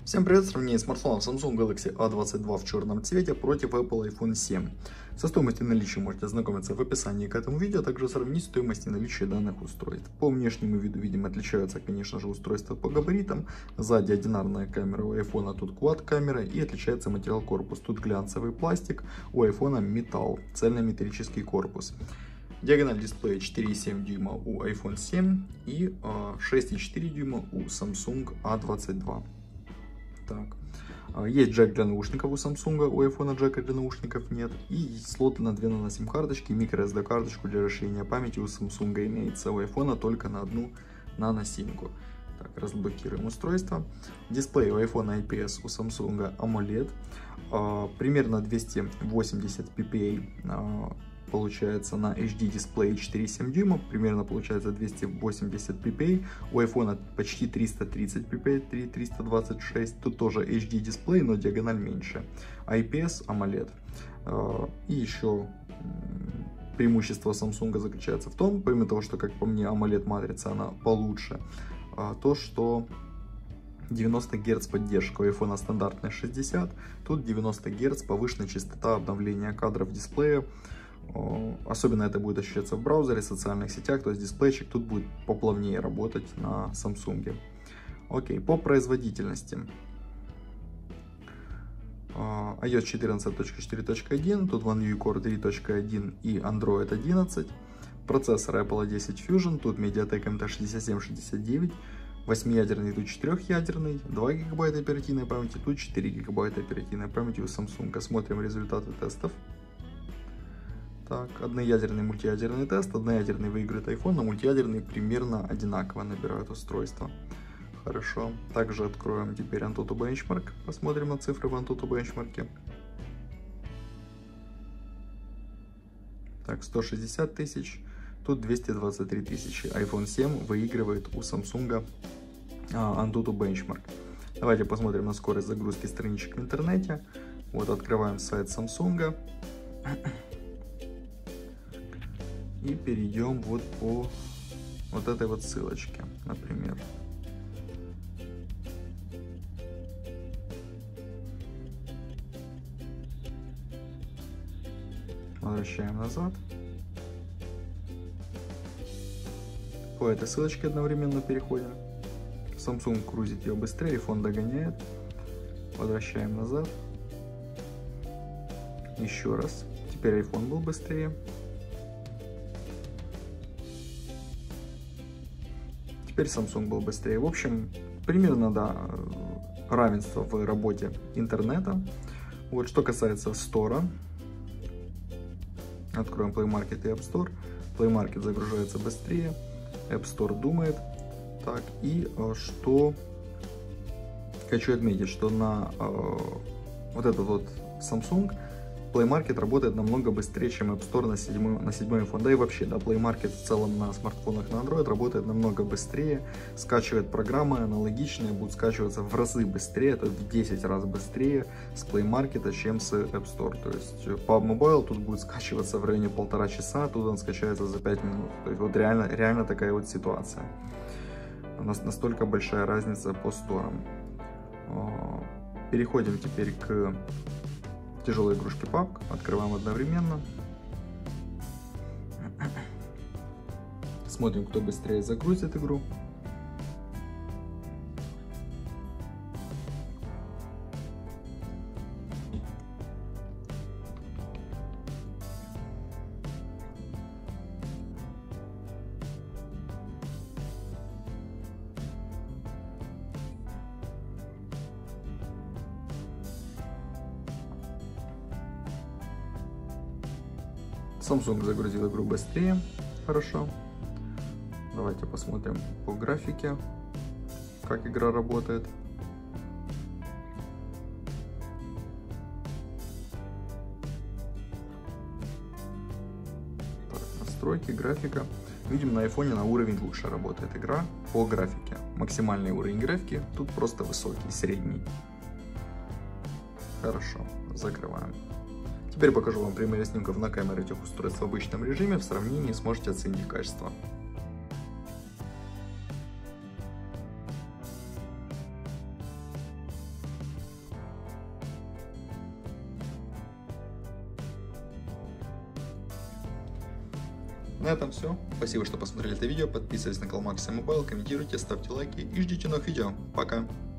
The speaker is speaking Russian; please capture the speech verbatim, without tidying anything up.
Всем привет! Сравнение смартфонов Samsung Galaxy A двадцать два в черном цвете против Apple iPhone семь. Со стоимостью наличия можете ознакомиться в описании к этому видео, а также сравнить стоимость и наличие данных устройств. По внешнему виду, видимо, отличаются, конечно же, устройства по габаритам. Сзади одинарная камера у iPhone, а тут квад-камера, и отличается материал корпус. Тут глянцевый пластик, у iPhone металл, цельнометаллический корпус. Диагональ дисплея четыре и семь дюйма у iPhone семь и шесть и четыре дюйма у Samsung A двадцать два. Так. Есть джек для наушников у Samsung, у iPhone джека для наушников нет. И есть слоты на две нано-сим карточки, microSD карточку для расширения памяти у Samsung имеется, у iPhone только на одну нано-симку. Так, разблокируем устройство. Дисплей у iPhone ай пи эс, у Samsung AMOLED. Примерно двести восемьдесят пи пи эй получается на эйч ди дисплее четыре и семь дюйма, примерно получается двести восемьдесят пи пи эй, у iPhone почти триста тридцать пи пи эй, триста двадцать шесть, тут тоже эйч ди дисплей, но диагональ меньше, ай пи эс, AMOLED. И еще преимущество Samsung заключается в том, помимо того, что, как по мне, AMOLED матрица она получше, то, что девяносто герц поддержка, у iPhone стандартная шестьдесят, тут девяносто герц, повышенная частота обновления кадров дисплея. Особенно это будет ощущаться в браузере, в социальных сетях, то есть дисплейчик тут будет поплавнее работать на Samsung. Окей, по производительности. iOS четырнадцать точка четыре точка один, тут One U I Core три точка один и Android одиннадцать. Процессор Apple десять Fusion, тут Mediatek эм тэ шестьдесят семь шестьдесят девять. восьмиядерный, тут четырехъядерный, два гигабайта оперативной памяти, тут четыре гигабайта оперативной памяти у Samsung. Смотрим результаты тестов. Так, одноядерный, мультиядерный тест. Одноядерный выиграет iPhone, но мультиядерный примерно одинаково набирают устройство. Хорошо. Также откроем теперь Antutu Benchmark. Посмотрим на цифры в Antutu Benchmark. Так, сто шестьдесят тысяч. Тут двести двадцать три тысячи. iPhone семь выигрывает у Samsung а, Antutu Benchmark. Давайте посмотрим на скорость загрузки страничек в интернете. Вот, открываем сайт Samsung. И перейдем вот по вот этой вот ссылочке, например. Возвращаем назад. По этой ссылочке одновременно переходим. Samsung крузит ее быстрее, iPhone догоняет. Возвращаем назад. Еще раз. Теперь iPhone был быстрее. Теперь Samsung был быстрее. В общем, примерно, да, равенство в работе интернета. Вот, что касается Store. Откроем Play Market и App Store. Play Market загружается быстрее. App Store думает. Так, и что хочу отметить, что на э, вот этот вот Samsung Play Market работает намного быстрее, чем App Store на седьмой, на седьмой iPhone. Да и вообще, да, Play Market в целом на смартфонах на Android работает намного быстрее. Скачивает программы аналогичные, будут скачиваться в разы быстрее, это в десять раз быстрее с Play Market, чем с App Store. То есть Pub Mobile тут будет скачиваться в районе полтора часа, тут он скачается за пять минут. То есть вот реально, реально такая вот ситуация. У нас настолько большая разница по сторам. Переходим теперь к тяжелой игрушки пабг. Открываем одновременно. Смотрим, кто быстрее загрузит игру. Samsung загрузил игру быстрее, хорошо. Давайте посмотрим по графике, как игра работает. Так, настройки, графика. Видим, на iPhone на уровень лучше работает игра по графике. Максимальный уровень графики тут просто высокий, средний. Хорошо, закрываем. Теперь покажу вам примеры снимков на камеры этих устройств в обычном режиме, в сравнении сможете оценить качество. На этом все. Спасибо, что посмотрели это видео. Подписывайтесь на канал Maxi Mobile, комментируйте, ставьте лайки и ждите новых видео. Пока!